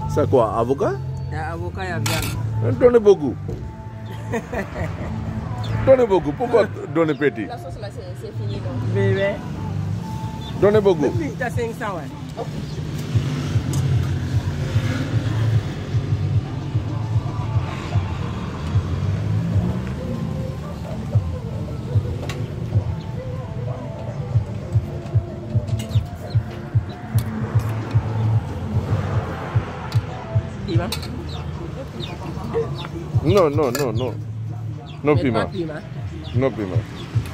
C'est quoi, avocat? Avocat et viande. Donnez beaucoup. Donnez beaucoup. Pourquoi donner petit? La sauce là, c'est fini, non? Bébé. Donnez beaucoup. T'as 500, ouais. Piment? Non, non, non, non. Non piment. Pas piment. Non piment.